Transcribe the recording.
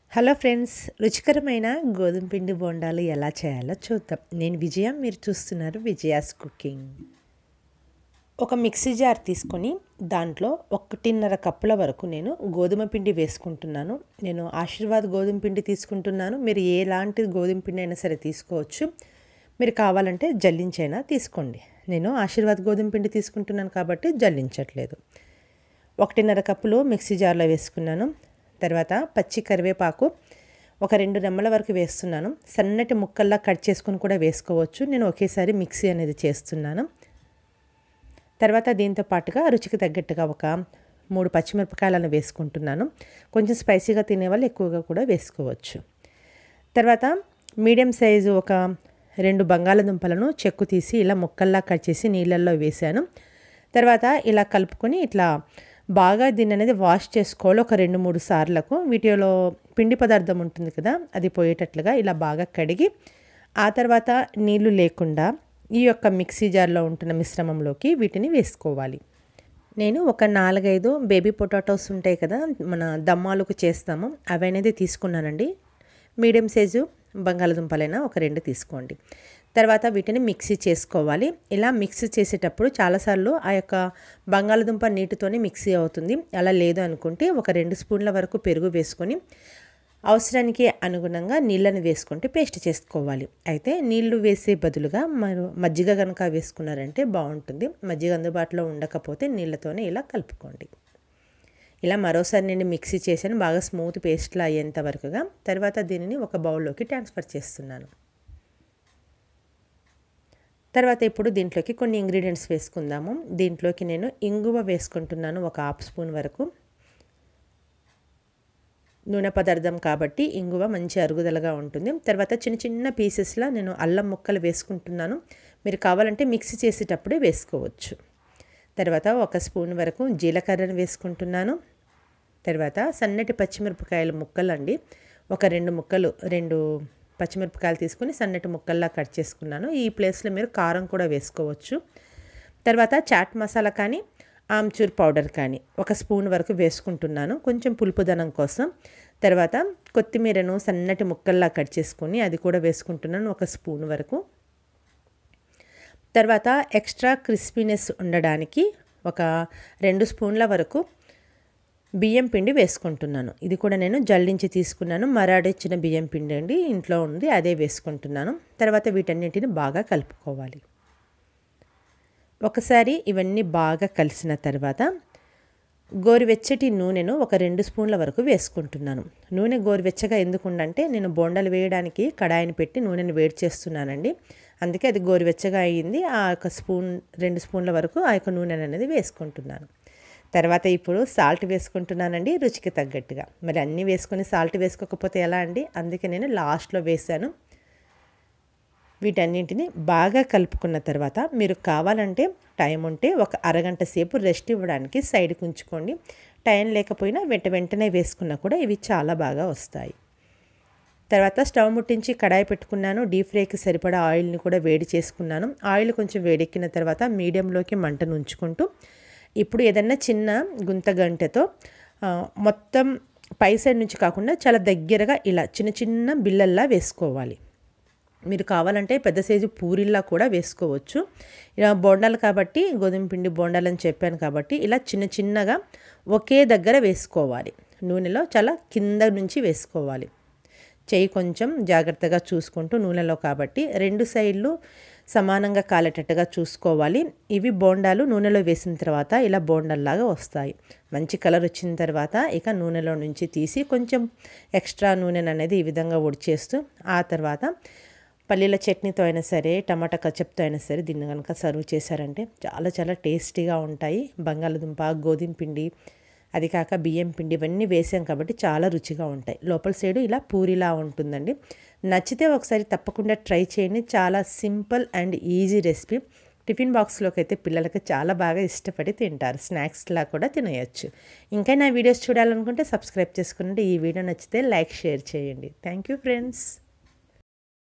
Hello friends, రుచికరమైన గోధుమ పిండి బోండాలు ఎలా చేయాలో చూద్దాం. నేను విజయ, మీరు చూస్తున్నారు విజయాస్ కుకింగ్. ఒక మిక్సీ జార్ తీసుకొని దాంట్లో 1.5 కప్పుల వరకు నేను గోధుమ పిండి వేసుకుంటున్నాను. నేను ఆశీర్వాద్ గోధుమ పిండి తీసుకుంటున్నాను. మీరు ఎలాంటి గోధుమ పిండి అయినా సరే తీసుకోవచ్చు. మీరు కావాలంటే జల్లించైనా తీసుకోండి. నేను ఆశీర్వాద్ గోధుమ పిండి తీసుకుంటున్నాను కాబట్టి జల్లించట్లేదు. 1.5 కప్పులు మిక్సీ జార్లో వేసుకున్నాను. తర్వాత పచ్చి కరివేపాకు ఒక 2 రెమ్మల వరకు వేస్తున్నాను. సన్నటి ముక్కల్లా కట్ చేసుకుని కూడా వేసుకోవచ్చు. నేను ఒకేసారి మిక్సీ అనేది చేస్తున్నాను. తర్వాత దీంతో పాటుగా రుచికి తగ్గట్టుగా ఒక 3 పచ్చిమిరపకాయలను వేసుకుంటున్నాను. కొంచెం స్పైసీగా తినేవాళ్ళు ఎక్కువగా కూడా వేసుకోవచ్చు. తర్వాత మీడియం సైజు ఒక 2 బంగాళదుంపలను చెక్కు తీసి ఇలా ముక్కల్లా కట్ చేసి నీళ్ళల్లో వేసాను. తర్వాత ఇలా కలుపుకొని ఇట్లా బాగా దీన్ని అనేది వాష్ చేసుకోవాలి. ఒక 2-3 సార్లకు వీటిలో పిండి పదార్థం ఉంటుంది కదా, అది పోయేటట్లుగా ఇలా బాగా కడిగి ఆ తర్వాత నీళ్లు లేకుండా ఈ యొక్క మిక్సీ జార్లో ఉంటున్న మిశ్రమంలోకి వీటిని వేసుకోవాలి. నేను ఒక 4-5 బేబీ పొటాటోస్ ఉంటాయి కదా, మన దమ్మాలకు చేస్తాము, అవి అనేది తీసుకున్నానండి. మీడియం సైజు బంగాళదుంపలైనా ఒక 2 తీసుకోండి. తర్వాత వీటిని మిక్సీ చేసుకోవాలి. ఇలా మిక్సీ చేసేటప్పుడు చాలాసార్లు ఆ యొక్క బంగాళదుంప నీటితోనే మిక్సీ అవుతుంది. అలా లేదు అనుకుంటే ఒక 2 స్పూన్ల వరకు పెరుగు వేసుకొని అవసరానికి అనుగుణంగా నీళ్ళని వేసుకుంటే పేస్ట్ చేసుకోవాలి. అయితే నీళ్లు వేసే బదులుగా మజ్జిగ కనుక వేసుకున్నారంటే బాగుంటుంది. మజ్జిగ అందుబాటులో ఉండకపోతే నీళ్ళతోనే ఇలా కలుపుకోండి. ఇలా మరోసారి నేను మిక్సీ చేశాను, బాగా స్మూత్ పేస్ట్లా అయ్యేంత వరకుగా. తర్వాత దీనిని ఒక బౌల్లోకి ట్రాన్స్ఫర్ చేస్తున్నాను. తర్వాత ఇప్పుడు దీంట్లోకి కొన్ని ఇంగ్రీడియంట్స్ వేసుకుందాము. దీంట్లోకి నేను ఇంగువ వేసుకుంటున్నాను, ఒక 1/2 స్పూన్ వరకు. నూనె పదార్థం కాబట్టి ఇంగువ మంచి అరుగుదలగా ఉంటుంది. తర్వాత చిన్న చిన్న పీసెస్లా నేను అల్లం ముక్కలు వేసుకుంటున్నాను. మీరు కావాలంటే మిక్సీ చేసేటప్పుడే వేసుకోవచ్చు. తర్వాత 1 స్పూన్ వరకు జీలకర్రను వేసుకుంటున్నాను. తర్వాత సన్నటి పచ్చిమిరపకాయల ముక్కలు అండి, ఒక 2 పచ్చిమిరపకాయలు తీసుకుని సన్నటి ముక్కల్లా కట్ చేసుకున్నాను. ఈ ప్లేస్లో మీరు కారం కూడా వేసుకోవచ్చు. తర్వాత చాట్ మసాలా కానీ ఆమ్చూర్ పౌడర్ కానీ 1 స్పూన్ వరకు వేసుకుంటున్నాను, కొంచెం పులుపుదనం కోసం. తర్వాత కొత్తిమీరను సన్నటి ముక్కల్లా కట్ చేసుకొని అది కూడా వేసుకుంటున్నాను, 1 స్పూన్ వరకు. తర్వాత ఎక్స్ట్రా క్రిస్పీనెస్ ఉండడానికి ఒక 2 స్పూన్ల వరకు బియ్యం పిండి వేసుకుంటున్నాను. ఇది కూడా నేను జల్లించి తీసుకున్నాను, మరాడిచ్చిన బియ్యం పిండి అండి, ఇంట్లో ఉంది, అదే వేసుకుంటున్నాను. తర్వాత వీటన్నిటిని బాగా కలుపుకోవాలి. ఒకసారి ఇవన్నీ బాగా కలిసిన తర్వాత గోరువెచ్చటి నూనెను ఒక 2 స్పూన్ల వరకు వేసుకుంటున్నాను. నూనె గోరువెచ్చగా ఎందుకుందంటే నేను బోండాలు వేయడానికి కడాయిని పెట్టి నూనెను వేడి చేస్తున్నానండి, అందుకే అది గోరువెచ్చగా అయ్యింది. ఆ యొక్క 2 స్పూన్ల వరకు ఆ యొక్క నూనె అనేది వేసుకుంటున్నాను. తర్వాత ఇప్పుడు సాల్ట్ వేసుకుంటున్నానండి, రుచికి తగ్గట్టుగా. మరి అన్నీ వేసుకొని సాల్ట్ వేసుకోకపోతే ఎలా అండి, అందుకే నేను లాస్ట్లో వేసాను. వీటన్నింటిని బాగా కలుపుకున్న తర్వాత మీరు కావాలంటే టైం ఉంటే ఒక అరగంట సేపు రెస్ట్ ఇవ్వడానికి సైడ్కి ఉంచుకోండి. టైం లేకపోయినా వెంటనే వేసుకున్నా కూడా ఇవి చాలా బాగా వస్తాయి. తర్వాత స్టవ్ ముట్టించి కడాయి పెట్టుకున్నాను. డీప్ ఫ్రైకి సరిపడా ఆయిల్ని కూడా వేడి చేసుకున్నాను. ఆయిల్ కొంచెం వేడెక్కిన తర్వాత మీడియంలోకి మంటను ఉంచుకుంటూ ఇప్పుడు ఏదన్నా చిన్న గుంత గంటెతో మొత్తం పై సైడ్ నుంచి కాకుండా చాలా దగ్గరగా ఇలా చిన్న చిన్న బిళ్ళల్లా వేసుకోవాలి. మీరు కావాలంటే పెద్ద సైజు పూరిల్లా కూడా వేసుకోవచ్చు. ఇలా బోండాలు కాబట్టి, గోధుమ పిండి బోండాలు అని చెప్పాను కాబట్టి ఇలా చిన్న చిన్నగా ఒకే దగ్గర వేసుకోవాలి. నూనెలో చాలా కింద నుంచి వేసుకోవాలి. చెయ్యి కొంచెం జాగ్రత్తగా చూసుకుంటూ నూనెలో కాబట్టి 2 సైడ్లు సమానంగా కాలేటట్టుగా చూసుకోవాలి. ఇవి బోండాలు నూనెలో వేసిన తర్వాత ఇలా బోండాల్లాగా వస్తాయి. మంచి కలర్ వచ్చిన తర్వాత ఇక నూనెలో నుంచి తీసి కొంచెం ఎక్స్ట్రా నూనెను అనేది ఈ విధంగా ఒడిచేస్తూ ఆ తర్వాత పల్లీల చట్నీతో అయినా సరే, టమాటా కచప్తో అయినా సరే దీన్ని కనుక సర్వ్ చేశారంటే చాలా చాలా టేస్టీగా ఉంటాయి. బంగాళదుంప, గోధుమ పిండి, అది కాక బియ్యం పిండి ఇవన్నీ వేసాం కాబట్టి చాలా రుచిగా ఉంటాయి. లోపల సైడు ఇలా పూరిలా ఉంటుందండి. నచ్చితే ఒకసారి తప్పకుండా ట్రై చేయండి. చాలా simple and easy recipe. Tiffin బాక్స్లోకి అయితే పిల్లలకి చాలా బాగా ఇష్టపడి తింటారు, స్నాక్స్లా కూడా తినేయచ్చు. ఇంకా నా వీడియోస్ చూడాలనుకుంటే సబ్స్క్రైబ్ చేసుకునండి. ఈ వీడియో నచ్చితే లైక్, షేర్ చేయండి. Thank you friends.